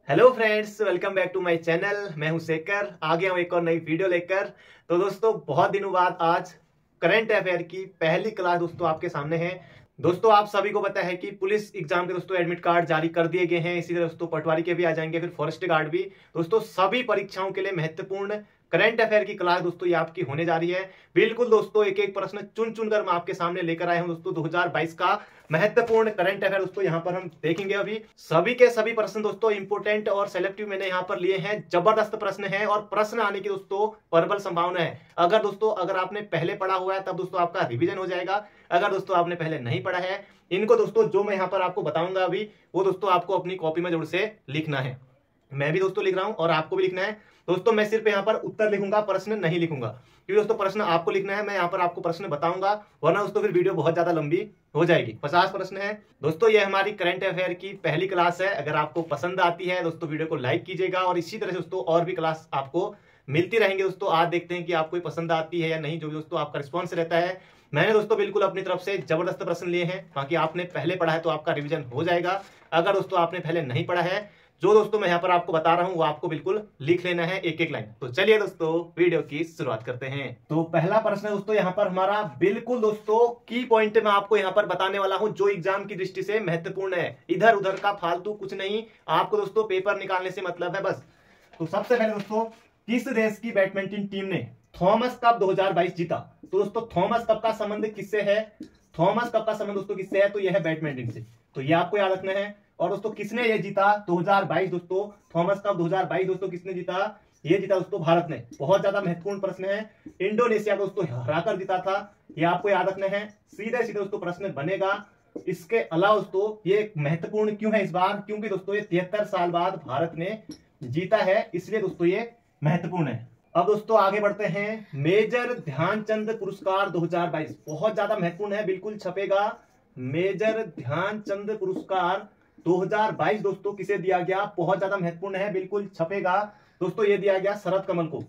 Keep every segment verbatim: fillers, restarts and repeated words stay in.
Hello friends, welcome back to my channel. मैं हूं शेखर, आ गया हूं एक और नई वीडियो लेकर। तो दोस्तों, बहुत दिनों बाद आज करंट अफेयर की पहली क्लास दोस्तों आपके सामने है। दोस्तों, आप सभी को पता है कि पुलिस एग्जाम के दोस्तों एडमिट कार्ड जारी कर दिए गए हैं। इसी तरह दोस्तों पटवारी के भी आ जाएंगे, फिर फॉरेस्ट गार्ड भी। दोस्तों, सभी परीक्षाओं के लिए महत्वपूर्ण करंट अफेयर की क्लास दोस्तों ये आपकी होने जा रही है। बिल्कुल दोस्तों, एक एक प्रश्न चुन चुन कर मैं आपके सामने लेकर आया हूं दोस्तों। दो हज़ार बाईस का महत्वपूर्ण करंट अफेयर दोस्तों यहाँ पर हम देखेंगे। अभी सभी के सभी प्रश्न दोस्तों इंपोर्टेंट और सेलेक्टिव मैंने यहाँ पर लिए हैं। जबरदस्त प्रश्न है और प्रश्न आने की दोस्तों प्रबल संभावना है। अगर दोस्तों अगर आपने पहले पढ़ा हुआ है तब दोस्तों आपका रिवीजन हो जाएगा। अगर दोस्तों आपने पहले नहीं पढ़ा है, इनको दोस्तों जो मैं यहाँ पर आपको बताऊंगा अभी, वो दोस्तों आपको अपनी कॉपी में जरूर से लिखना है। मैं भी दोस्तों लिख रहा हूं और आपको भी लिखना है। दोस्तों, मैं सिर्फ यहाँ पर उत्तर लिखूंगा, प्रश्न नहीं लिखूंगा, क्योंकि दोस्तों प्रश्न आपको लिखना है। मैं यहाँ पर आपको प्रश्न बताऊंगा, वरना दोस्तों फिर वीडियो बहुत ज्यादा लंबी हो जाएगी। पचास प्रश्न है दोस्तों। ये हमारी करंट अफेयर की पहली क्लास है। अगर आपको पसंद आती है दोस्तों, वीडियो को लाइक कीजिएगा और इसी तरह से दोस्तों और भी क्लास आपको मिलती रहेंगे दोस्तों। आज देखते हैं कि आपको पसंद आती है या नहीं, जो भी दोस्तों आपका रिस्पॉन्स रहता है। मैंने दोस्तों बिल्कुल अपनी तरफ से जबरदस्त प्रश्न लिए हैं। बाकी आपने पहले पढ़ा है तो आपका रिवीजन हो जाएगा। अगर दोस्तों आपने पहले नहीं पढ़ा है, जो दोस्तों मैं यहाँ पर आपको बता रहा हूँ वो आपको बिल्कुल लिख लेना है, एक एक लाइन। तो चलिए दोस्तों वीडियो की शुरुआत करते हैं। तो पहला प्रश्न दोस्तों यहाँ पर हमारा बिल्कुल दोस्तों की पॉइंट मैं आपको यहाँ पर बताने वाला हूँ, जो एग्जाम की दृष्टि से महत्वपूर्ण है। इधर उधर का फालतू कुछ नहीं, आपको दोस्तों पेपर निकालने से मतलब है बस। तो सबसे पहले दोस्तों, किस देश की बैडमिंटन टीम ने थॉमस कप दो हज़ार बाईस जीता? तो दोस्तों थॉमस कप का संबंध किससे है? थॉमस कप का संबंध दोस्तों किससे है? तो यह है बैडमिंटन से। तो ये आपको याद रखना है। और दोस्तों किसने ये जीता दो हज़ार बाईस? दोस्तों थॉमस कप दो हज़ार बाईस दोस्तों किसने जीता? ये जीता दोस्तों भारत ने। बहुत ज्यादा महत्वपूर्ण प्रश्न है। इंडोनेशिया को दोस्तों हराकर जीता था, ये आपको याद रखना है। सीधे सीधे दोस्तों प्रश्न बनेगा। इसके अलावा दोस्तों ये महत्वपूर्ण क्यों है इस बार? क्योंकि दोस्तों ये तिहत्तर साल बाद भारत ने जीता है, इसलिए दोस्तों ये महत्वपूर्ण है। अब दोस्तों आगे बढ़ते हैं। मेजर ध्यानचंद पुरस्कार दो हज़ार बाईस बहुत ज्यादा महत्वपूर्ण है, बिल्कुल छपेगा। मेजर ध्यानचंद पुरस्कार दो हज़ार बाईस दोस्तों किसे दिया गया? बहुत ज्यादा महत्वपूर्ण है, बिल्कुल छपेगा दोस्तों। ये दिया गया शरद कमल को।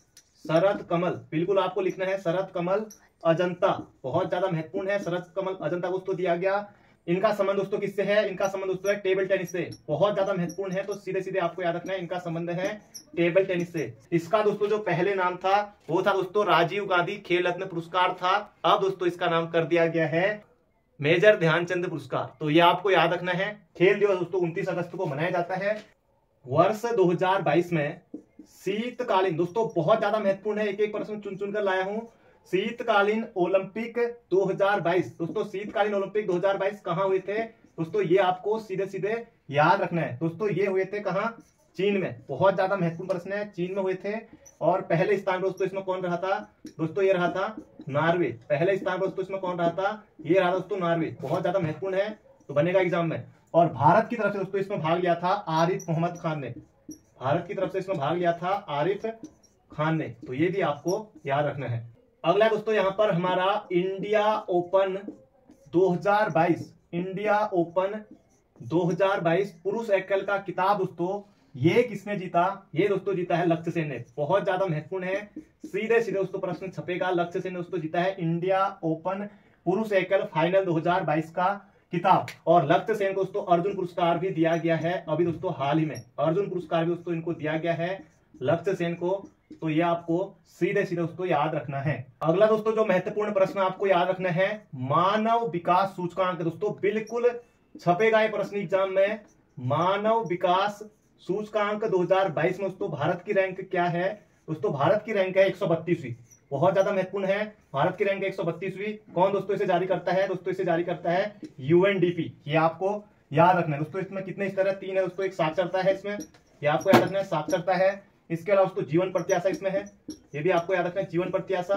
शरद कमल बिल्कुल आपको लिखना है, शरद कमल अजंता। बहुत ज्यादा महत्वपूर्ण है, शरद कमल अजंता दोस्तों दिया गया। इनका संबंध दोस्तों किससे है? इनका संबंध दोस्तों है टेबल टेनिस से। बहुत ज्यादा महत्वपूर्ण है, तो सीधे सीधे आपको याद रखना है, इनका संबंध है टेबल टेनिस से। इसका दोस्तों जो पहले नाम था वो था दोस्तों राजीव गांधी खेल रत्न पुरस्कार था। अब दोस्तों इसका नाम कर दिया गया है मेजर ध्यानचंद पुरस्कार। तो ये आपको याद रखना है। खेल दिवस दोस्तों उनतीस अगस्त को मनाया जाता है। वर्ष दो हज़ार बाईस में शीतकालीन दोस्तों बहुत ज्यादा महत्वपूर्ण है, एक एक प्रश्न चुन चुन कर लाया हूं। शीतकालीन ओलंपिक दो हज़ार बाईस दोस्तों, शीतकालीन ओलंपिक दो हज़ार बाईस कहां हुए थे दोस्तों? ये आपको सीधे सीधे याद रखना है दोस्तों। ये हुए थे कहां? चीन में। बहुत ज्यादा महत्वपूर्ण प्रश्न है, चीन में हुए थे। और पहले स्थान पर दोस्तों इसमें कौन रहा था? दोस्तों ये रहा था नॉर्वे। पहले स्थान पर दोस्तों इसमें कौन रहा था? ये रहा दोस्तों नॉर्वे। बहुत ज्यादा महत्वपूर्ण है, तो बनेगा एग्जाम में। और भारत की तरफ से दोस्तों इसमें भाग लिया था आरिफ मोहम्मद खान ने। भारत की तरफ से इसमें भाग लिया था आरिफ खान ने। तो ये भी आपको याद रखना है। अगला दोस्तों यहाँ पर हमारा इंडिया ओपन दो हज़ार बाईस, इंडिया ओपन दो हज़ार बाईस पुरुष एकल का खिताब दोस्तों ये किसने जीता? ये दोस्तों जीता है लक्ष्य सेन ने। बहुत ज्यादा महत्वपूर्ण है, सीधे सीधे दोस्तों प्रश्न छपेगा। लक्ष्य सेन ने दोस्तों जीता है इंडिया ओपन पुरुष एकल फाइनल दो हज़ार बाईस का खिताब। और लक्ष्य सेन को दोस्तों अर्जुन पुरस्कार भी दिया गया है अभी दोस्तों हाल ही में। अर्जुन पुरस्कार भी दोस्तों इनको दिया गया है लक्ष्य सेन को। तो ये आपको सीधे सीधे दोस्तों याद रखना है। अगला दोस्तों जो महत्वपूर्ण प्रश्न आपको याद रखना है, मानव विकास सूचकांक दोस्तों बिल्कुल छपेगा ये प्रश्न एग्जाम में। मानव विकास सूचकांक दो हज़ार बाईस में दोस्तों भारत की रैंक क्या है? दोस्तों भारत की रैंक है एक सौ बत्तीसवीं। बहुत ज्यादा महत्वपूर्ण है, भारत की रैंक एक सौ बत्तीसवीं। कौन दोस्तों इसे जारी करता है? दोस्तों इसे जारी करता है यूएनडीपी। ये आपको याद रखना है दोस्तों। इसमें कितने स्तर है? तीन है दोस्तों। एक साक्षरता है इसमें, ये आपको याद रखना है, साक्षरता है। इसके अलावा दोस्तों जीवन प्रत्याशा इसमें है, ये भी आपको याद रखना है, जीवन प्रत्याशा।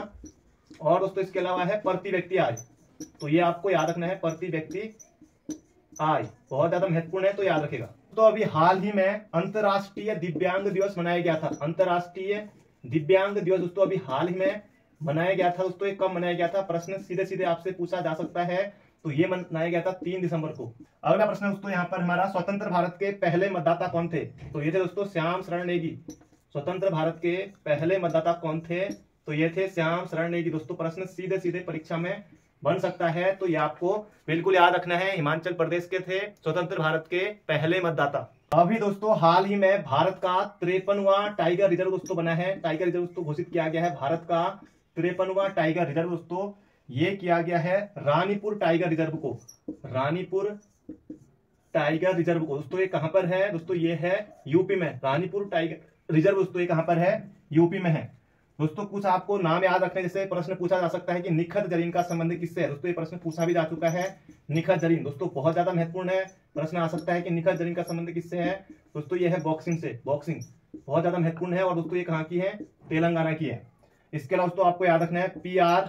और दोस्तों इसके अलावा है प्रति व्यक्ति आय। तो ये आपको याद रखना है, प्रति व्यक्ति आय। बहुत ज्यादा महत्वपूर्ण है, तो याद रखेगा। तो अभी हाल ही में अंतरराष्ट्रीय दिव्यांग दिवस मनाया गया था। अंतरराष्ट्रीय दिव्यांग दिवस दोस्तों अभी हाल ही में मनाया गया था दोस्तों। ये कब मनाया गया था? प्रश्न सीधे सीधे आपसे पूछा जा सकता है। तो ये मनाया गया था तीन दिसंबर को। अगला प्रश्न दोस्तों यहाँ पर हमारा, स्वतंत्र भारत के पहले मतदाता कौन थे? तो ये थे दोस्तों श्याम शरण नेगी। स्वतंत्र भारत के पहले मतदाता कौन थे? तो ये थे श्याम शरण नेगी दोस्तों। प्रश्न सीधे सीधे परीक्षा में बन सकता है, तो ये आपको बिल्कुल याद रखना है। हिमाचल प्रदेश के थे स्वतंत्र भारत के पहले मतदाता। अभी दोस्तों हाल ही में भारत का तिरपनवां टाइगर रिजर्व दोस्तों बना है। टाइगर रिजर्व दोस्तों घोषित किया गया है, भारत का तिरपनवां टाइगर रिजर्व दोस्तों ये किया गया है रानीपुर टाइगर रिजर्व को। रानीपुर टाइगर रिजर्व को दोस्तों ये कहां पर है दोस्तों, ये है यूपी में। रानीपुर टाइगर रिजर्व दोस्तों ये कहां पर है, यूपी में है। दोस्तों कुछ आपको नाम याद रखने, जैसे प्रश्न पूछा जा सकता है कि निखत जरीन का संबंध किससे है। दोस्तों ये प्रश्न पूछा भी जा चुका है। निखत जरीन दोस्तों बहुत ज्यादा महत्वपूर्ण है, प्रश्न आ सकता है कि निखत जरीन का संबंध किससे है। दोस्तों ये है बॉक्सिंग से, बॉक्सिंग बहुत ज्यादा महत्वपूर्ण है। और दोस्तों ये कहाँ की है, तेलंगाना की है। इसके अलावा दोस्तों आपको याद रखना है पी आर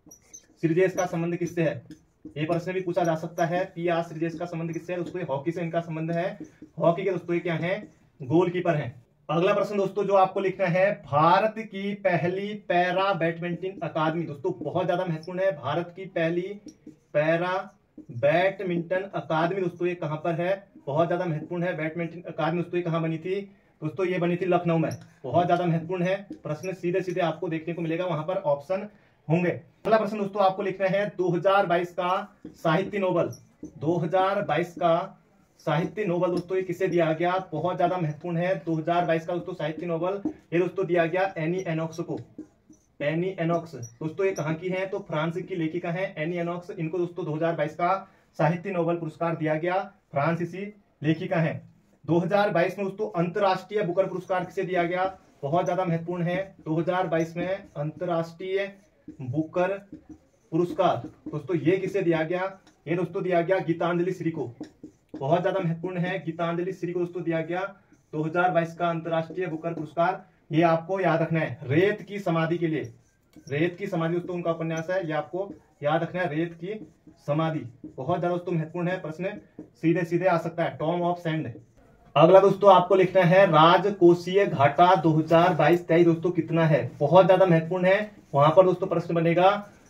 श्रीजेश का संबंध किससे है, ये प्रश्न भी पूछा जा सकता है। पी आर श्रीजेश का संबंध किससे है, दोस्तों हॉकी से इनका संबंध है। हॉकी के दोस्तों ये क्या है, गोलकीपर है। अगला प्रश्न दोस्तों जो आपको लिखना है, भारत की पहली पैरा बैडमिंटन अकादमी। दोस्तों बहुत ज्यादा महत्वपूर्ण है, भारत की पहली पैरा बैडमिंटन अकादमी दोस्तों ये कहां पर है, बहुत ज्यादा महत्वपूर्ण है। बैडमिंटन अकादमी दोस्तों ये कहां बनी थी, दोस्तों ये बनी थी लखनऊ में। बहुत ज्यादा महत्वपूर्ण है, प्रश्न सीधे सीधे आपको देखने को मिलेगा, वहां पर ऑप्शन होंगे। अगला प्रश्न दोस्तों आपको लिखना है, दो हज़ार बाईस का साहित्य नोबेल, दो हज़ार बाईस का साहित्य नोबेल दोस्तों ये किसे दिया गया, बहुत ज्यादा महत्वपूर्ण है। दो हज़ार बाईस का दोस्तों साहित्य नोबेल ये दोस्तों दिया गया एनी एनॉक्स को। एनी एनॉक्स दोस्तों ये कहां की है, तो फ्रांस की लेखिका है एनी एनॉक्स। इनको दोस्तों दो हज़ार बाईस का साहित्य नोबेल पुरस्कार दिया गया, फ्रांसीसी लेखिका है। दो हज़ार बाईस में दोस्तों अंतरराष्ट्रीय बुकर पुरस्कार किसे दिया गया, बहुत ज्यादा महत्वपूर्ण है। दो हज़ार बाईस में अंतरराष्ट्रीय बुकर पुरस्कार दोस्तों ये किसे दिया गया, ये दोस्तों दिया गया गीतांजलि श्री को। बहुत ज्यादा महत्वपूर्ण है, गीतांजलि श्री को दोस्तों दिया गया दो हज़ार बाईस का अंतरराष्ट्रीय बुकर पुरस्कार। ये आपको याद रखना है। रेत की समाधि के लिए, रेत की समाधि दोस्तों उनका उपन्यास है, ये आपको याद रखना है, रेत की समाधि। बहुत ज्यादा दोस्तों महत्वपूर्ण है, प्रश्न सीधे सीधे आ सकता है, टॉम ऑफ सैंड। अगला दोस्तों आपको लिखना है, राजकोषीय घाटा दो हज़ार बाईस तेईस दोस्तों कितना है, बहुत ज्यादा महत्वपूर्ण है। वहां पर दोस्तों प्रश्न बनेगा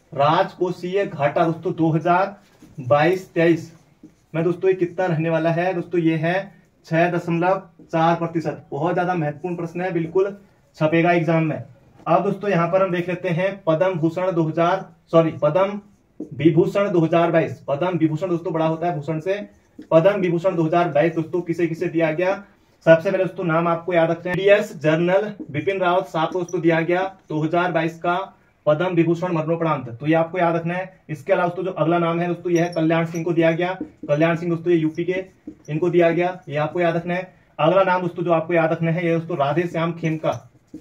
राजकोषीय घाटा दोस्तों दो हज़ार बाईस तेईस में दोस्तों ये कितना रहने वाला है, दोस्तों ये है छह दशमलव चार प्रतिशत। बहुत ज्यादा महत्वपूर्ण प्रश्न है, बिल्कुल छपेगा एग्जाम में। अब दोस्तों यहाँ पर हम देख लेते हैं पद्म भूषण दो हज़ार सॉरी पद्म विभूषण दो हज़ार बाईस। पद्म विभूषण दोस्तों बड़ा होता है भूषण से। पद्म विभूषण दो हज़ार बाईस दोस्तों किसे किसे दिया गया, सबसे पहले दोस्तों नाम आपको याद रखते हैं, डीएस जनरल बिपिन रावत साहब को दोस्तों दिया गया दो हज़ार बाईस का पद्म विभूषण मरणोपरांत, तो ये आपको याद रखना है। इसके अलावा दोस्तों जो अगला नाम है दोस्तों यह है कल्याण सिंह को दिया गया। कल्याण सिंह दोस्तों ये यूपी के, इनको दिया गया, ये आपको याद रखना है। अगला नाम दोस्तों जो आपको याद रखना है ये दोस्तों राधे श्याम खेमका,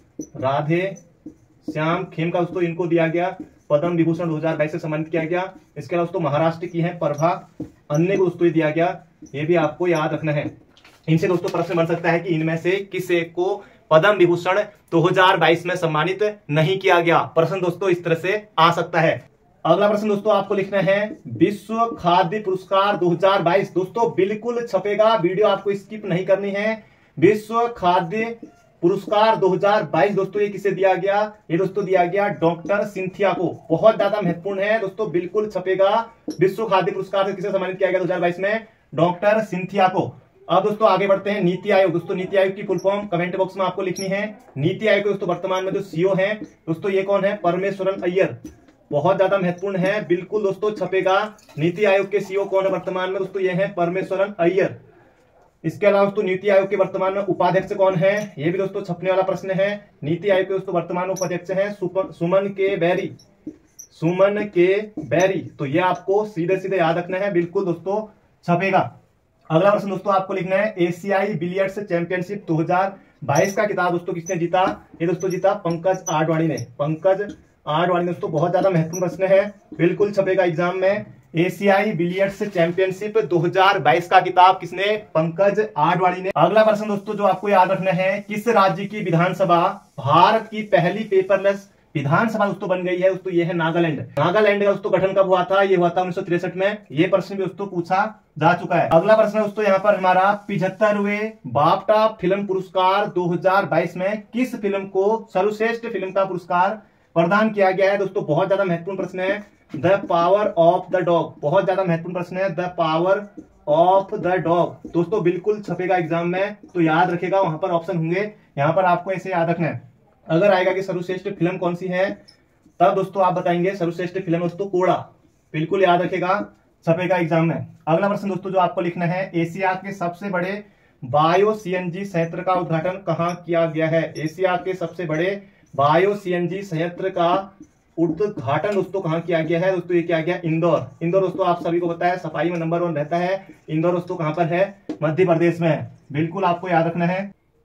राधे श्याम खेमका दोस्तों इनको दिया गया पद्म विभूषण दो हज़ार बाईस से सम्मानित किया गया। इसके अलावा दोस्तों महाराष्ट्र की है प्रभा अन्य को दोस्तों दिया गया, ये भी आपको याद रखना है। इनसे दोस्तों प्रश्न बन सकता है कि इनमें से किसे को पद्म विभूषण दो हज़ार बाईस में सम्मानित नहीं किया गया, प्रश्न दोस्तों इस तरह से आ सकता है। अगला प्रश्न दोस्तों आपको लिखना है, विश्व खाद्य पुरस्कार दो हज़ार बाईस दोस्तों बिल्कुल छपेगा, वीडियो आपको स्किप नहीं करनी है। विश्व खाद्य पुरस्कार दो हज़ार बाईस दोस्तों ये किसे दिया गया, ये दोस्तों दिया गया डॉक्टर सिंथिया को। बहुत ज्यादा महत्वपूर्ण है दोस्तों, बिल्कुल छपेगा। विश्व खाद्य पुरस्कार से किसे सम्मानित किया गया दो हज़ार बाईस में, डॉक्टर सिंथिया को। अब दोस्तों आगे बढ़ते हैं, नीति आयोग दोस्तों, नीति आयोग की फुल फॉर्म कमेंट बॉक्स में आपको लिखनी है। नीति आयोग दोस्तों वर्तमान में जो सीईओ हैं दोस्तों ये कौन है, परमेश्वरन अय्यर। बहुत ज्यादा महत्वपूर्ण है, बिल्कुल दोस्तों छपेगा। नीति आयोग के सीईओ कौन है वर्तमान में दोस्तों, ये है परमेश्वरन अय्यर। इसके अलावा दोस्तों नीति आयोग के वर्तमान में उपाध्यक्ष कौन है, ये भी दोस्तों छपने वाला प्रश्न है। नीति आयोग के दोस्तों वर्तमान उपाध्यक्ष है सुमन के बैरी, सुमन के बैरी, तो ये आपको सीधे सीधे याद रखना है, बिल्कुल दोस्तों छपेगा। अगला प्रश्न दोस्तों आपको लिखना है, एशियाई बिलियर्ड्स चैंपियनशिप दो हज़ार बाईस का किताब दोस्तों किसने जीता, ये दोस्तों जीता पंकज आडवाणी ने। पंकज आडवाणी दोस्तों बहुत ज्यादा महत्वपूर्ण प्रश्न है, बिल्कुल छपेगा एग्जाम में। एशियाई बिलियर्ड्स चैंपियनशिप दो हज़ार बाईस का किताब किसने, पंकज आडवाणी ने। अगला प्रश्न दोस्तों जो आपको याद रखना है, किस राज्य की विधानसभा भारत की पहली पेपरलेस विधानसभा दोस्तों बन गई है, दोस्तों ये है नागालैंड। नागालैंड का दोस्तों गठन कब हुआ था, ये हुआ था उन्नीस सौ तिरसठ में। ये प्रश्न भी दोस्तों पूछा जा चुका है। अगला प्रश्न दोस्तों यहाँ पर हमारा, पिछहत्तरवें बाफ्टा फिल्म पुरस्कार दो हज़ार बाईस में किस फिल्म को सर्वश्रेष्ठ फिल्म का पुरस्कार प्रदान किया गया है, दोस्तों बहुत ज्यादा महत्वपूर्ण प्रश्न है। The power of the dog, बहुत ज्यादा महत्वपूर्ण प्रश्न है, the power of the dog दोस्तों बिल्कुल छपेगा एग्जाम में, तो याद रखेगा, वहां पर ऑप्शन होंगे, यहाँ पर आपको ऐसे याद रखना है। अगर आएगा कि सर्वश्रेष्ठ फिल्म कौन सी है, तब दोस्तों आप बताएंगे सर्वश्रेष्ठ फिल्म दोस्तों कोड़ा, बिल्कुल याद रखेगा, छपेगा एग्जाम में। अगला प्रश्न दोस्तों जो आपको लिखना है, एशिया के सबसे बड़े बायो सीएनजी संयंत्र का उद्घाटन कहाँ किया गया है? एशिया के सबसे बड़े बायो सीएनजी संयंत्र का उद्घाटन दोस्तों कहाँ किया गया है? दोस्तों ये किया गया इंदौर। इंदौर दोस्तों आप सभी को पता है सफाई में नंबर वन रहता है। इंदौर दोस्तों कहाँ पर है? मध्य प्रदेश में है। बिल्कुल आपको याद रखना है।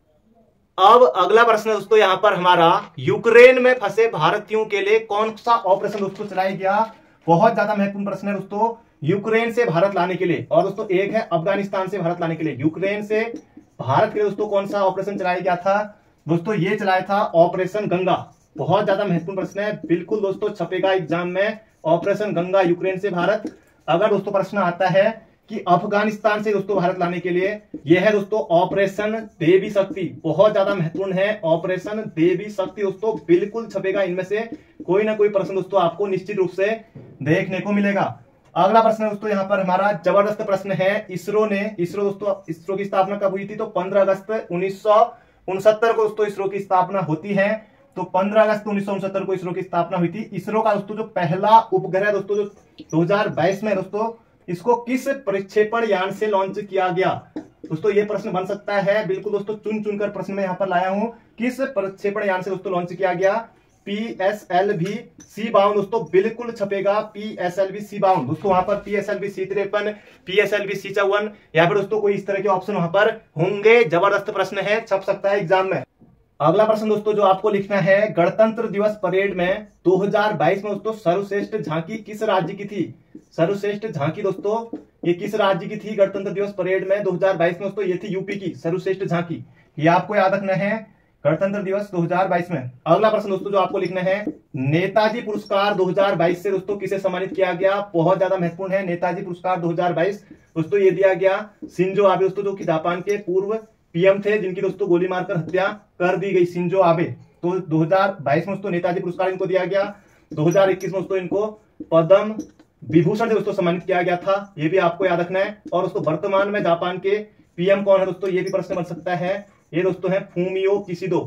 अब अगला प्रश्न दोस्तों यहाँ पर हमारा, यूक्रेन में फंसे भारतीयों के लिए कौन सा ऑपरेशन दोस्तों चलाया गया? बहुत ज्यादा महत्वपूर्ण प्रश्न है दोस्तों। यूक्रेन से भारत लाने के लिए, और दोस्तों एक है अफगानिस्तान से भारत लाने के लिए। यूक्रेन से भारत के लिए दोस्तों कौन सा ऑपरेशन चलाया गया था? दोस्तों ये चलाया था ऑपरेशन गंगा। बहुत ज्यादा महत्वपूर्ण प्रश्न है, बिल्कुल दोस्तों छपेगा एग्जाम में। ऑपरेशन गंगा, यूक्रेन से भारत। अगर दोस्तों प्रश्न आता है कि अफगानिस्तान से दोस्तों भारत लाने के लिए, यह है दोस्तों ऑपरेशन देवी शक्ति। बहुत ज्यादा महत्वपूर्ण है ऑपरेशन देवी शक्ति दोस्तों, बिल्कुल छपेगा। इनमें से कोई ना कोई प्रश्न दोस्तों आपको निश्चित रूप से देखने को मिलेगा। अगला प्रश्न दोस्तों यहाँ पर हमारा जबरदस्त प्रश्न है। इसरो ने इसरो दोस्तों इसरो की स्थापना कब हुई थी? तो पंद्रह अगस्त उन्नीस सौ उनसत्तर को दोस्तों इसरो की स्थापना होती है। तो पंद्रह अगस्त उन्नीस सौ उनसत्तर को इसरो की स्थापना हुई थी। इसरो का दोस्तों जो पहला उपग्रह दोस्तों जो दो हजार बाईस में दोस्तों, इसको किस प्रक्षेपण यान से लॉन्च किया गया? दोस्तों ये प्रश्न बन सकता है। बिल्कुल दोस्तों चुन चुनकर प्रश्न मैं यहाँ पर लाया हूं। किस प्रक्षेपण यान से दोस्तों लॉन्च किया गया? P S L V C बावन दोस्तों, बिल्कुल छपेगा P S L V C बावन दोस्तों। वहां पर P S L V C तिरपन, P S L V C चौवन, या फिर दोस्तों कोई इस तरह के ऑप्शन वहां पर होंगे। जबरदस्त प्रश्न है, छप सकता है एग्जाम में। अगला प्रश्न दोस्तों जो आपको लिखना है, गणतंत्र दिवस परेड में दो हजार बाईस में दोस्तों सर्वश्रेष्ठ झांकी किस राज्य की थी? सर्वश्रेष्ठ झांकी दोस्तों ये किस राज्य की थी? गणतंत्र दिवस परेड में दो हजार बाईस में दोस्तों ये थी यूपी की सर्वश्रेष्ठ झांकी। ये आपको याद रखना है गणतंत्र दिवस दो हजार बाईस में। अगला प्रश्न दोस्तों जो आपको लिखना है, नेताजी पुरस्कार दो हजार बाईस से दोस्तों किसे सम्मानित किया गया? बहुत ज्यादा महत्वपूर्ण है। नेताजी पुरस्कार दो हजार बाईस दोस्तों ये दिया गया शिंजो आबे दोस्तों, जो कि जापान के पूर्व पीएम थे, जिनकी दोस्तों गोली मारकर हत्या कर दी गई, शिंजो आबे। तो दो हजार बाईस में दोस्तों नेताजी पुरस्कार इनको दिया गया। दो हजार इक्कीस में दोस्तों इनको पद्म विभूषण से दोस्तों सम्मानित किया गया था। ये भी आपको याद रखना है। और दोस्तों वर्तमान में जापान के पीएम कौन है दोस्तों? ये भी प्रश्न बन सकता है। ये दोस्तों है फूमियो किशिदो।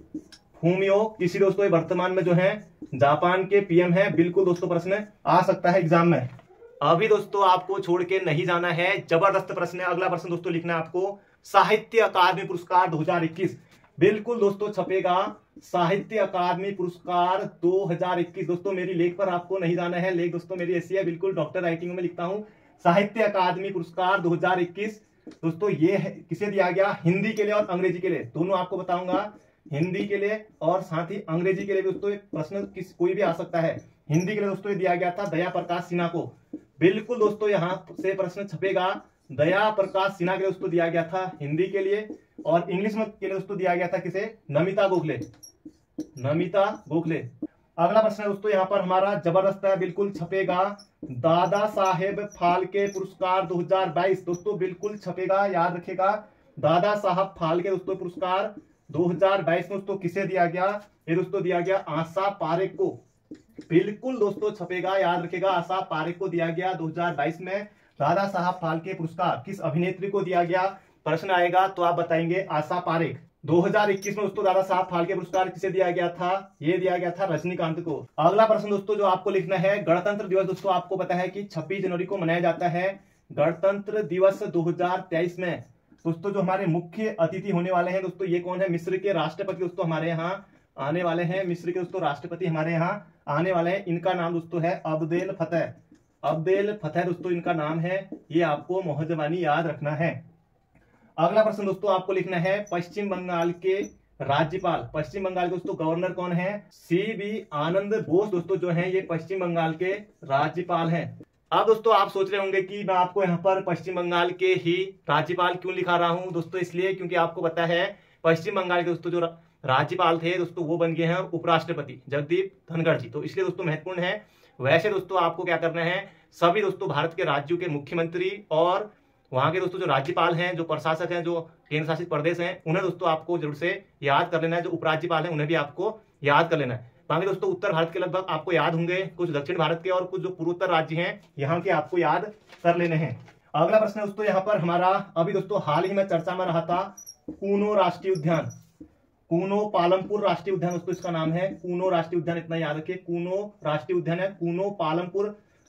फूमियो किशिदो दोस्तों वर्तमान में जो है जापान के पीएम है। बिल्कुल दोस्तों प्रश्न आ सकता है एग्जाम में। अभी दोस्तों आपको छोड़ के नहीं जाना है, जबरदस्त प्रश्न है। अगला प्रश्न दोस्तों लिखना है आपको, साहित्य अकादमी पुरस्कार दो हजार इक्कीस। बिल्कुल दोस्तों छपेगा साहित्य अकादमी पुरस्कार दो हजार इक्कीस। दोस्तों मेरी लेख पर आपको नहीं जाना है, लेख दोस्तों मेरी ऐसी है, बिल्कुल डॉक्टर राइटिंग में लिखता हूं। साहित्य अकादमी पुरस्कार दो हजार इक्कीस दोस्तों ये है किसे दिया गया? हिंदी के लिए और अंग्रेजी के लिए, दोनों आपको बताऊंगा। हिंदी के लिए और साथ ही अंग्रेजी के लिए दोस्तों प्रश्न किस कोई भी आ सकता है। हिंदी के लिए दोस्तों ये दिया गया था दया प्रकाश सिन्हा को। बिल्कुल दोस्तों यहां से प्रश्न छपेगा, दया प्रकाश सिन्हा के दोस्तों दिया गया था हिंदी के लिए। और इंग्लिश में के लिए दोस्तों दिया गया था किसे? नमिता गोखले, नमिता गोखले। अगला प्रश्न है दोस्तों यहाँ पर हमारा जबरदस्त है, बिल्कुल छपेगा, दादा साहेब फाल्के पुरस्कार दो हजार बाईस। दोस्तों बिल्कुल छपेगा, याद रखेगा। दादा साहब फाल्के दोस्तों पुरस्कार दो हजार बाईस में दोस्तों किसे दिया गया? ये दोस्तों दिया गया आशा पारेख को। बिल्कुल दोस्तों छपेगा, याद रखेगा, आशा पारेख को दिया गया दो हजार बाईस में दादा साहब फाल्के पुरस्कार। किस अभिनेत्री को दिया गया? प्रश्न आएगा तो आप बताएंगे आशा पारेख। दो हजार इक्कीस में दोस्तों दादा साहब फाल्के पुरस्कार किसे दिया गया था? ये दिया गया था रजनीकांत को। अगला प्रश्न दोस्तों जो आपको लिखना है, गणतंत्र दिवस दोस्तों आपको पता है कि छब्बीस जनवरी को मनाया जाता है। गणतंत्र दिवस दो हजार तेईस में दोस्तों जो हमारे मुख्य अतिथि होने वाले हैं दोस्तों, ये कौन है? मिस्र के राष्ट्रपति दोस्तों हमारे यहाँ आने वाले हैं। मिस्र के दोस्तों राष्ट्रपति हमारे यहाँ आने वाले हैं। इनका नाम दोस्तों है अब्देल फतेह। अब्देल फतेह दोस्तों इनका नाम है, ये आपको मोहजबानी याद रखना है। अगला प्रश्न दोस्तों आपको लिखना है, पश्चिम बंगाल के राज्यपाल, पश्चिम बंगाल के दोस्तों गवर्नर कौन है? सी बी आनंद बोस दोस्तों जो है ये पश्चिम बंगाल के राज्यपाल हैं। अब दोस्तों आप सोच रहे होंगे कि मैं आपको यहाँ पर पश्चिम बंगाल के ही राज्यपाल क्यों लिखा रहा हूं दोस्तों, इसलिए क्योंकि आपको पता है पश्चिम बंगाल के दोस्तों जो राज्यपाल थे दोस्तों वो बन गए हैं उपराष्ट्रपति जगदीप धनखड़ जी, तो इसलिए दोस्तों महत्वपूर्ण है। वैसे दोस्तों आपको क्या करना है, सभी दोस्तों भारत के राज्यों के मुख्यमंत्री और वहां के दोस्तों जो राज्यपाल हैं, जो प्रशासक हैं, जो केंद्र शासित प्रदेश हैं, उन्हें दोस्तों आपको जरूर से याद कर लेना है। जो उपराज्यपाल हैं उन्हें भी आपको याद कर लेना है। बाकी दोस्तों उत्तर भारत के लगभग आपको याद होंगे, कुछ दक्षिण भारत के और कुछ जो पूर्वोत्तर राज्य हैं यहाँ के आपको याद कर लेने हैं। अगला प्रश्न दोस्तों यहाँ पर हमारा, अभी दोस्तों हाल ही में चर्चा में रहा था कूनो राष्ट्रीय उद्यान, कूनो पालमपुर राष्ट्रीय उद्यान दोस्तों इसका नाम है। कूनो राष्ट्रीय उद्यान इतना याद रखिए, कूनो राष्ट्रीय उद्यान है, कूनो पालमपुर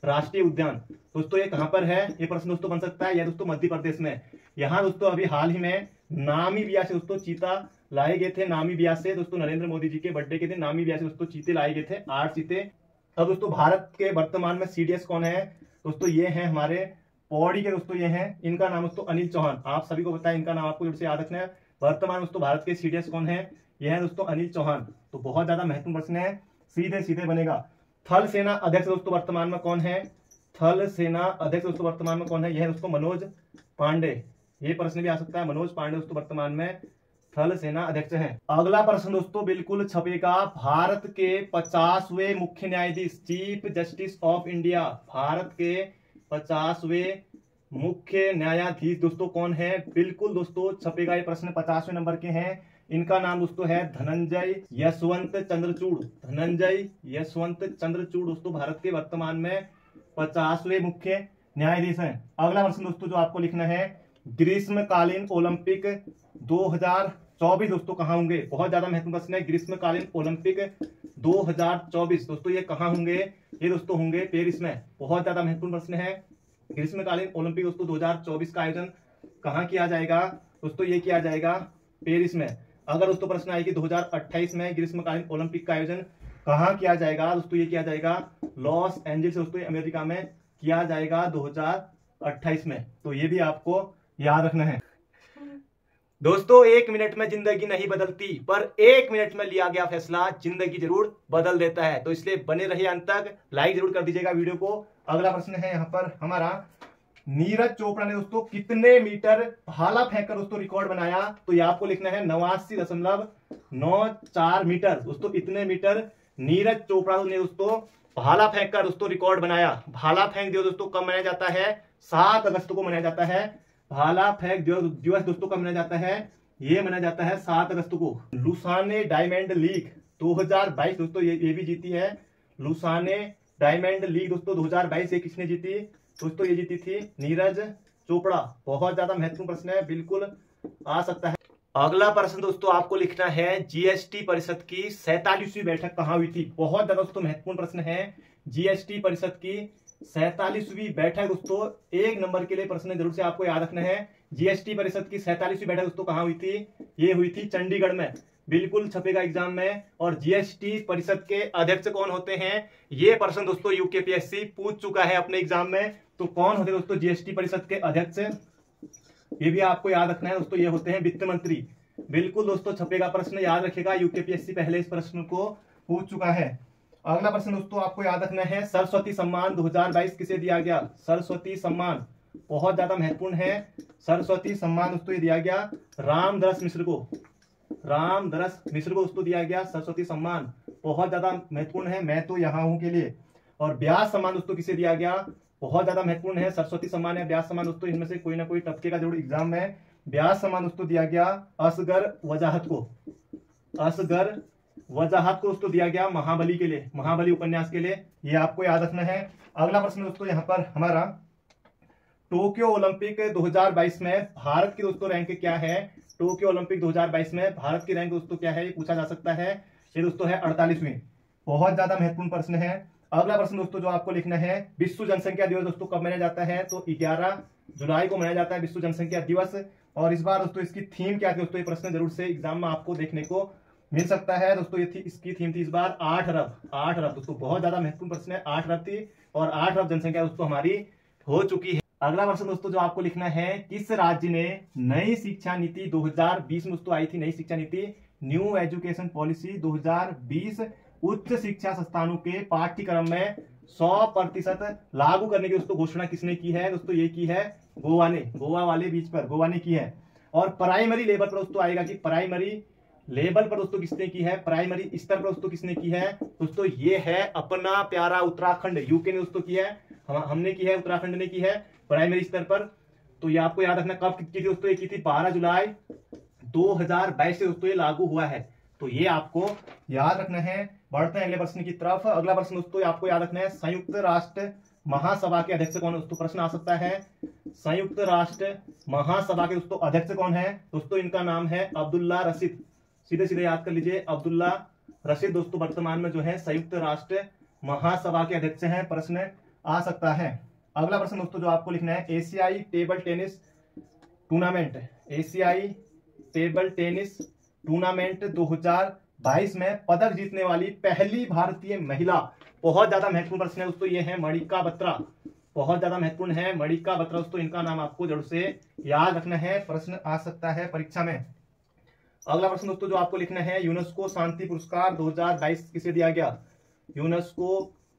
राष्ट्रीय उद्यान दोस्तों ये कहां पर है? ये प्रश्न दोस्तों बन सकता है। यह दोस्तों मध्य प्रदेश में। यहाँ दोस्तों अभी हाल ही में नामीबिया से दोस्तों चीता लाए गए थे। नामीबिया से दोस्तों नरेंद्र मोदी जी के बर्थडे के दिन नामीबिया से दोस्तों चीते लाए गए थे, आठ चीते। अब दोस्तों भारत के वर्तमान में सीडीएस कौन है? दोस्तों ये है हमारे पौड़ी के दोस्तों ये हैं। इनका नाम दोस्तों अनिल चौहान। आप सभी को पता है, इनका नाम आपको जरूर से याद रखना है। वर्तमान दोस्तों भारत के सीडीएस कौन है? ये है दोस्तों अनिल चौहान। तो बहुत ज्यादा महत्वपूर्ण प्रश्न है, सीधे सीधे बनेगा। थल सेना अध्यक्ष दोस्तों वर्तमान में कौन है? थल सेना अध्यक्ष दोस्तों वर्तमान में कौन है? यह है दोस्तों मनोज पांडे। ये प्रश्न भी आ सकता है। मनोज पांडे दोस्तों वर्तमान में थल सेना अध्यक्ष हैं। अगला प्रश्न दोस्तों बिल्कुल छपेगा। भारत के पचासवें मुख्य न्यायाधीश, chief justice of India, Bharat के पचासवें मुख्य न्यायाधीश दोस्तों कौन है? बिल्कुल दोस्तों छपेगा। ये प्रश्न पचासवें नंबर के हैं। इनका नाम दोस्तों है धनंजय यशवंत चंद्रचूड़। धनंजय यशवंत चंद्रचूड़ दोस्तों भारत के वर्तमान में पचासवें मुख्य न्यायाधीश हैं। अगला प्रश्न दोस्तों जो आपको लिखना है, ग्रीष्मकालीन ओलंपिक दो हज़ार चौबीस दोस्तों कहां होंगे? बहुत ज्यादा महत्वपूर्ण प्रश्न है। ग्रीष्मकालीन ओलंपिक दो हज़ार चौबीस दोस्तों ये कहां होंगे? ये दोस्तों होंगे पेरिस में। बहुत ज्यादा महत्वपूर्ण प्रश्न है। ग्रीष्मकालीन ओलंपिक दोस्तों दो हज़ार चौबीस का आयोजन कहां किया जाएगा? दोस्तों ये किया जाएगा पेरिस में। अगर दोस्तों प्रश्न आए कि दो हज़ार अट्ठाईस में ग्रीष्मकालीन ओलंपिक का आयोजन कहां किया जाएगा? दोस्तों ये किया जाएगा लॉस एंजल्स दोस्तों अमेरिका में किया जाएगा दो हज़ार अट्ठाईस में। तो ये भी आपको याद रखना है। दोस्तों एक मिनट में जिंदगी नहीं बदलती, पर एक मिनट में लिया गया फैसला जिंदगी जरूर बदल देता है। तो इसलिए बने रहिए अंत तक, लाइक जरूर कर दीजिएगा वीडियो को। अगला प्रश्न है यहाँ पर हमारा, नीरज चोपड़ा ने दोस्तों कितने मीटर भाला फेंककर दोस्तों रिकॉर्ड बनाया? तो ये आपको लिखना है नवासी दशमलव नौ चार मीटर। दोस्तों इतने मीटर नीरज चोपड़ा ने दोस्तों भाला फेंककर दोस्तों रिकॉर्ड बनाया। भाला फेंक दिवस दोस्तों कब मनाया जाता है? सात अगस्त को मनाया जाता है। भाला फेंक दिवस दोस्तों कब मनाया जाता है? ये मनाया जाता है सात अगस्त को। लुसाने डायमंड लीग दो हज़ार बाईस दोस्तों ये, ये भी जीती है। लुसाने डायमंड लीग दोस्तों दो हज़ार बाईस ये किसने जीती? दोस्तों ये जीती थी नीरज चोपड़ा। बहुत ज्यादा महत्वपूर्ण प्रश्न है, बिल्कुल आ सकता है। अगला प्रश्न दोस्तों आपको लिखना है, जीएसटी परिषद की सैतालीसवीं बैठक कहां हुई थी? बहुत ज्यादा दोस्तों महत्वपूर्ण प्रश्न है। जीएसटी परिषद की सैतालीसवीं बैठक दोस्तों एक नंबर के लिए प्रश्न जरूर से आपको याद रखना है। जीएसटी परिषद की सैतालीसवीं बैठक दोस्तों कहां हुई थी? ये हुई थी चंडीगढ़ में। बिल्कुल छपेगा एग्जाम में। और जीएसटी परिषद के अध्यक्ष कौन होते हैं? ये प्रश्न दोस्तों यूकेपीएससी पूछ चुका है अपने एग्जाम में। तो कौन होते दोस्तों जीएसटी परिषद के अध्यक्ष? ये भी आपको याद रखना है दोस्तों, ये होते हैं वित्त मंत्री। बिल्कुल दोस्तों छपेगा प्रश्न, याद रखेगा। यूकेपीएससी पहले इस प्रश्न को पूछ चुका है। अगला प्रश्न दोस्तों आपको याद रखना है, सरस्वती सम्मान दो हज़ार बाईस किसे दिया गया? सरस्वती सम्मान बहुत ज्यादा महत्वपूर्ण है। सरस्वती सम्मान दोस्तों ये दिया गया रामदरस मिश्र को। रामदरस मिश्र को दोस्तों दिया गया सरस्वती सम्मान। बहुत ज्यादा महत्वपूर्ण है, मैं तो यहाँ हूं के लिए। और व्यास सम्मान दोस्तों किसे दिया गया? बहुत ज्यादा महत्वपूर्ण है। सरस्वती सम्मान या व्यास सम्मान दोस्तों इनमें से कोई ना कोई टपकेगा जरूर एग्जाम में। व्यास सम्मान दोस्तों दिया गया असगर वजाहत को। असगर वजाहत को दोस्तों दिया गया महाबली के लिए, महाबली उपन्यास के लिए। ये आपको याद रखना है। अगला प्रश्न दोस्तों यहाँ पर हमारा, टोक्यो ओलंपिक दो हज़ार बाईस में भारत की दोस्तों रैंक क्या है? टोक्यो ओलंपिक दो हज़ार बाईस में भारत की रैंक दोस्तों क्या है? ये पूछा जा सकता है। ये दोस्तों है अड़तालीसवीं। बहुत ज्यादा महत्वपूर्ण प्रश्न है। अगला प्रश्न दोस्तों जो आपको लिखना है, विश्व जनसंख्या दिवस दोस्तों कब मनाया जाता है? तो ग्यारह जुलाई को मनाया जाता है विश्व जनसंख्या दिवस। और इस बार दोस्तों इसकी थीम क्या थी दोस्तों? ये प्रश्न जरूर से एग्जाम में आपको देखने को मिल सकता है दोस्तों। ये थी इसकी थीम थी इस बार आठ अरब। आठ अरब दोस्तों बहुत ज्यादा महत्वपूर्ण प्रश्न है। आठ अरब थी और आठ अरब जनसंख्या दोस्तों हमारी हो चुकी है। अगला प्रश्न दोस्तों जो आपको लिखना है, किस राज्य ने नई शिक्षा नीति दो हज़ार बीस में दोस्तों आई थी? नई शिक्षा नीति न्यू एजुकेशन पॉलिसी दो हज़ार बीस उच्च शिक्षा संस्थानों के पाठ्यक्रम में सौ प्रतिशत लागू करने की दोस्तों घोषणा किसने की है? दोस्तों ये की है गोवा ने। गोवा वाले बीच पर गोवा ने की है। और प्राइमरी लेवल पर दोस्तों आएगा कि प्राइमरी लेवल पर दोस्तों किसने की है? प्राइमरी स्तर पर दोस्तों किसने की है? दोस्तों ये है अपना प्यारा उत्तराखंड। यूके ने दोस्तों की है, हम हमने की है, उत्तराखंड ने की है प्राइमरी स्तर पर। तो ये आपको याद रखना कब की थी दोस्तों? ये की थी बारह जुलाई दो हज़ार बाईस से दोस्तों ये लागू हुआ है। तो ये आपको याद रखना है। बढ़ते हैं अगले प्रश्न की तरफ। अगला प्रश्न दोस्तों आपको याद रखना है, संयुक्त राष्ट्र महासभा के अध्यक्ष कौन है? दोस्तों प्रश्न आ सकता है, संयुक्त राष्ट्र महासभा के दोस्तों अध्यक्ष कौन है? दोस्तों इनका नाम है अब्दुल्ला रशीद। सीधे सीधे याद कर लीजिए, अब्दुल्ला रशीद दोस्तों वर्तमान में जो है संयुक्त राष्ट्र महासभा के अध्यक्ष हैं। प्रश्न आ सकता है। अगला प्रश्न दोस्तों जो आपको लिखना है, एशियाई टेबल टेनिस टूर्नामेंट, एशियाई टेबल टेनिस टूर्नामेंट दो हज़ार बाईस में पदक जीतने वाली पहली भारतीय महिला। बहुत ज्यादा महत्वपूर्ण प्रश्न है दोस्तों, ये है मणिका बत्रा। बहुत ज्यादा महत्वपूर्ण है मणिका बत्रा दोस्तों, इनका नाम आपको जरूर से याद रखना है, प्रश्न आ सकता है परीक्षा में। अगला प्रश्न दोस्तों जो आपको लिखना है, यूनेस्को शांति पुरस्कार दो हज़ार बाईस किसे दिया गया? यूनेस्को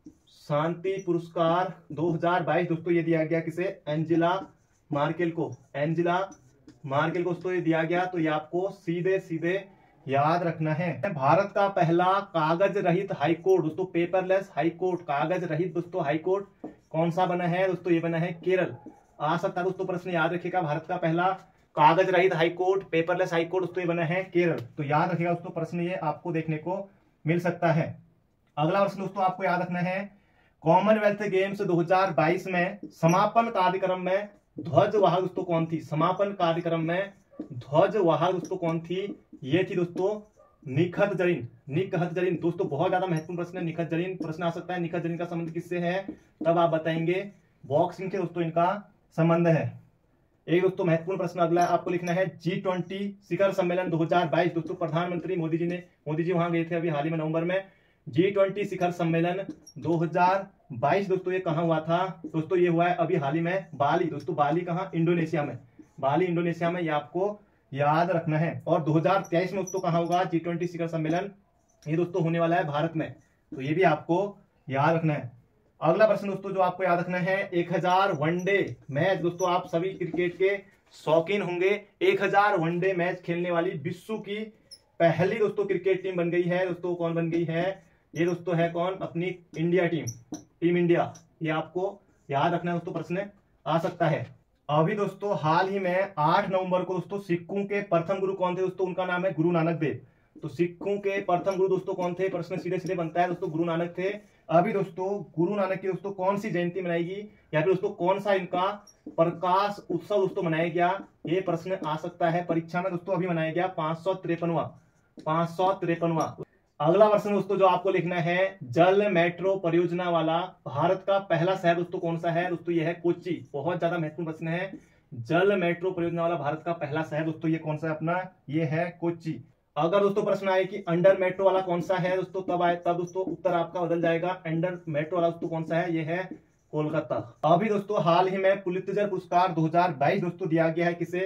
शांति पुरस्कार दो हज़ार बाईस दोस्तों ये दिया गया किसे? एंजेला मार्केल को। एंजेला मार्केल को दोस्तों ये दिया गया, तो ये आपको सीधे सीधे याद रखना है। भारत का पहला कागज रहित हाईकोर्ट दोस्तों, पेपरलेस हाईकोर्ट, कागज रहित दोस्तों हाईकोर्ट कौन सा बना है दोस्तों? ये बना है केरल। आ सकता है दोस्तों प्रश्न, याद रखिएगा, भारत का पहला कागज रहित हाईकोर्ट, पेपरलेस हाईकोर्ट दोस्तों ये बना है केरल। तो याद रखिएगा दोस्तों, प्रश्न ये आपको देखने को मिल सकता है। अगला प्रश्न दोस्तों आपको याद रखना है, कॉमनवेल्थ गेम्स दो हज़ार बाईस में समापन कार्यक्रम में ध्वजवाहक दोस्तों कौन थी? समापन कार्यक्रम में ध्वजवाहक दोस्तों कौन थी? ये थी दोस्तों निखत जरीन। निखत जरीन दोस्तों बहुत ज्यादा महत्वपूर्ण प्रश्न है। निखत जरीन प्रश्न आ सकता है, निखत जरीन का संबंध किससे है तब आप बताएंगे। बॉक्सिंग से दोस्तों इनका संबंध है। एक दोस्तों महत्वपूर्ण प्रश्न अगला आपको लिखना है, जी ट्वेंटी शिखर सम्मेलन दो हज़ार बाईस दोस्तों प्रधानमंत्री मोदी जी ने मोदी जी वहां गए थे अभी हाल ही में नवंबर में। जी ट्वेंटी शिखर सम्मेलन दो हज़ार बाईस दोस्तों ये कहाँ हुआ था दोस्तों? ये हुआ है अभी हाल ही में बाली दोस्तों। बाली कहाँ? इंडोनेशिया में। बाली इंडोनेशिया में, ये आपको याद रखना है। और दो हज़ार तेईस में दोस्तों कहाँ होगा जी ट्वेंटी शिखर सम्मेलन? ये दोस्तों होने वाला है भारत में, तो ये भी आपको याद रखना है। अगला प्रश्न दोस्तों जो आपको याद रखना है, एक हज़ार वनडे मैच दोस्तों, आप सभी क्रिकेट के शौकीन होंगे। एक हज़ार वनडे मैच खेलने वाली विश्व की पहली दोस्तों क्रिकेट टीम बन गई है दोस्तों। कौन बन गई है? ये दोस्तों है कौन? अपनी इंडिया टीम, टीम इंडिया। ये आपको याद रखना है दोस्तों, प्रश्न आ सकता है। अभी दोस्तों हाल ही में आठ नवंबर को दोस्तों सिखों के प्रथम गुरु कौन थे दोस्तों? उनका नाम है गुरु नानक देव। तो सिखों के प्रथम गुरु दोस्तों कौन थे? प्रश्न सीधे सीधे बनता है दोस्तों, गुरु नानक थे। अभी दोस्तों गुरु नानक की दोस्तों कौन सी जयंती मनाएगी, या फिर दोस्तों कौन सा इनका प्रकाश उत्सव दोस्तों मनाया गया? ये प्रश्न आ सकता है परीक्षा में दोस्तों। अभी मनाया गया पांच सौ तिरपनवा पांच सौ तिरपनवा अगला प्रश्न दोस्तों जो आपको लिखना है, जल मेट्रो परियोजना वाला भारत का पहला शहर दोस्तों कौन सा है दोस्तों? ये है कोच्चि। बहुत ज्यादा महत्वपूर्ण प्रश्न है। जल मेट्रो परियोजना वाला भारत का पहला शहर दोस्तों ये कौन सा है अपना? ये है कोच्चि। अगर दोस्तों प्रश्न आए कि अंडर मेट्रो वाला कौन सा है दोस्तों, तब आए तब दोस्तों उत्तर आपका बदल जाएगा। अंडर मेट्रो वाला दोस्तों कौन सा है? ये है कोलकाता। अभी दोस्तों हाल ही में पुलित्जर पुरस्कार दो हज़ार बाईस दोस्तों दिया गया है किसे?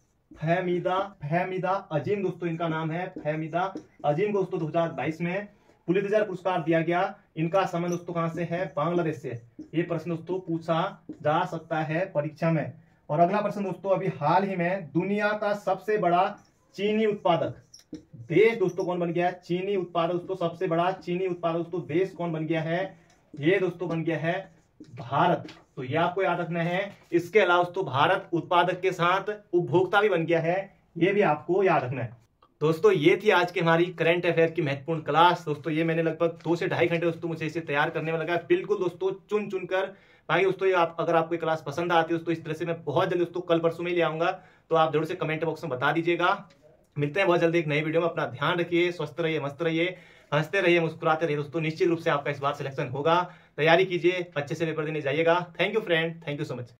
फहमीदा फहमीदा अजीम दोस्तों इनका नाम है। फहमीदा अजीम को दोस्तों दो हज़ार बाईस में पुलित्जर पुरस्कार दिया गया। इनका संबंध दोस्तों कहां से है? बांग्लादेश से। ये प्रश्न दोस्तों पूछा जा सकता है परीक्षा में। और अगला प्रश्न दोस्तों, अभी हाल ही में दुनिया का सबसे बड़ा चीनी उत्पादक देश दोस्तों कौन बन गया है? चीनी उत्पादक दोस्तों, सबसे बड़ा चीनी उत्पादक दोस्तों देश कौन बन गया है? ये दोस्तों बन गया है भारत। तो ये आपको याद रखना है। इसके अलावा दोस्तों भारत उत्पादक के साथ उपभोक्ता भी बन गया है, ये भी आपको याद रखना है। दोस्तों ये थी आज की हमारी करंट अफेयर की महत्वपूर्ण क्लास दोस्तों। ये मैंने लगभग दो से ढाई घंटे दोस्तों मुझे इसे तैयार करने में लगा, बिल्कुल दोस्तों चुन चुन कर। बाकी दोस्तों ये आप अगर आपको क्लास पसंद आती है दोस्तों, इस तरह से मैं बहुत जल्दी दोस्तों कल परसों में ले आऊंगा, तो आप जरूर से कमेंट बॉक्स में बता दीजिएगा। मिलते हैं बहुत जल्दी एक नई वीडियो में। अपना ध्यान रखिए, स्वस्थ रहिए, मस्त रहिए, हंसते रहिए, मुस्कुराते रहिए दोस्तों। निश्चित रूप से आपका इस बार सिलेक्शन होगा। तैयारी कीजिए, अच्छे से पेपर देने जाइएगा। Thank you friend, thank you so much.